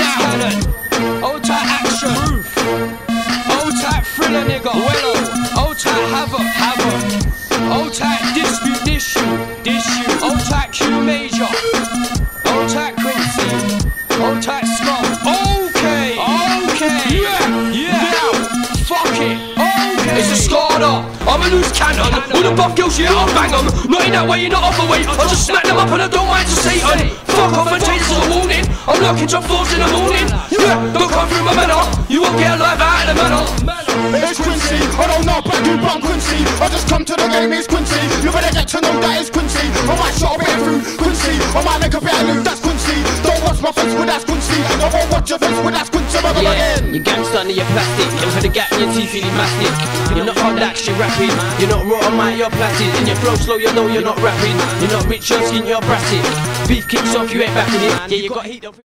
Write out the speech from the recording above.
Loose cannon, old tight action, old tight thriller nigga, old tight havoc, old tight dispute, issue, old tight Q major, old tight Quincy, old tight Scum. Okay, yeah, now, fuck it, okay. It's a Scarter, I'm a loose cannon. All the buff girls, yeah, I'll bang them. Not in that way, you're not overweight. I'll just smack them up and I don't mind to Satan. Fuck off and change this as a warning. I'm locking drop floors in the morning. Yeah, don't come through my manor. You won't get alive out of the manor. It's Quincy, I don't know about you, but I'm Quincy. I just come to the game, it's Quincy. You better get to know that it's Quincy. I might shot a bit of food, Quincy. I might make a bit of loot, that's Quincy. Don't watch my face with that's Quincy. I won't watch your face with that's Quincy. Yeah, you're gangsta under your plastic. And for the gap in your teeth, you need mastic. You're not hard action rapid. You're not raw on my, you're placid. In your flow slow, you know you're not rapid. You're not rich, your skin, you're brassic. Beef kicks off, you ain't backing it. Yeah, you got heat up.